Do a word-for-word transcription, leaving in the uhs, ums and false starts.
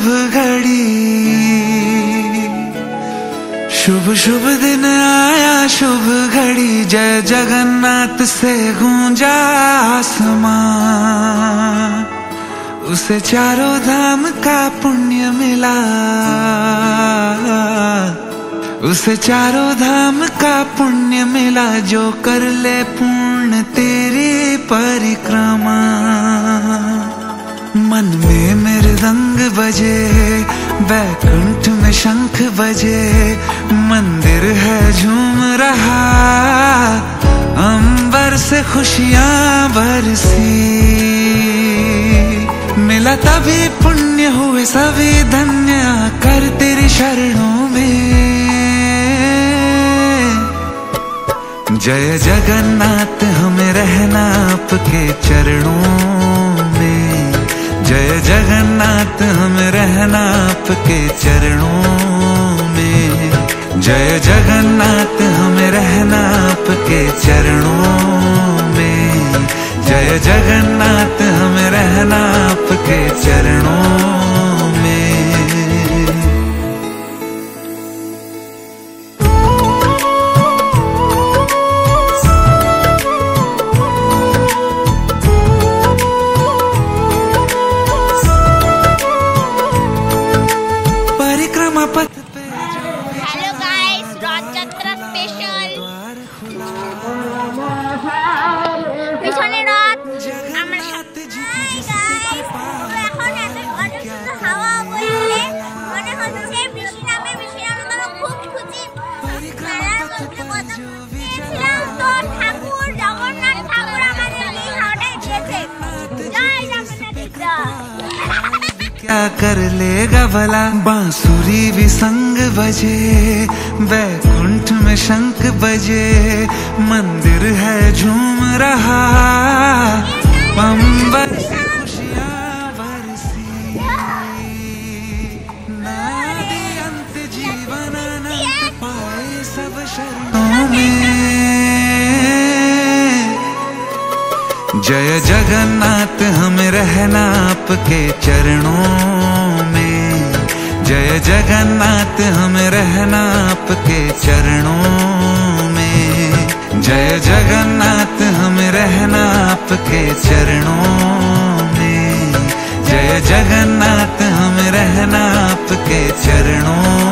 घड़ी, शुभ शुभ दिन आया शुभ घड़ी। जय जगन्नाथ से गूंजा आसमां, उसे चारों धाम का पुण्य मिला, उसे चारों धाम का पुण्य मिला। जो कर ले पूर्ण तेरी परिक्रमा। मन में मृदंग बजे, बैकुंठ में शंख बजे, मंदिर है झूम रहा, अंबर से खुशियां बरसी। मिला तभी पुण्य हुए सभी धन्य, कर तेरी शरणों में। जय जगन्नाथ हमें रहना आपके चरणों में, जय जगन्नाथ हमें रहना आपके चरणों में, जय जगन्नाथ हमें रहना आपके चरणों में, जय जगन्नाथ हमें रहना आपके चरणों में। हेलो गाइस, रथ यात्रा स्पेशल পিছনে রথ। আমরা এখন এত অনেক হাওয়া বইছে, মনে হচ্ছে বৃষ্টি নামে। বৃষ্টি নামে তো খুব খুশি। মেলার মধ্যে কত খুশিছিলাম। তো ঠাকুর জগন্নাথ ঠাকুর আমাদের এই হাওয়াটা দিয়েছে। জয় জগন্নাথ। क्या कर लेगा भला, बांसुरी भी संग बजे, बैकुंठ में शंख बजे, मंदिर है झूम रहा, अंबर से खुशियां बरसी। नादि अंत जीवन अनंत पाए सब शरणों में। जय जगन्नाथ हमें रहना आपके चरणों में, जय जगन्नाथ हमें रहना आपके चरणों में, जय जगन्नाथ हमें रहना आपके चरणों में, जय जगन्नाथ हमें रहना आपके चरणों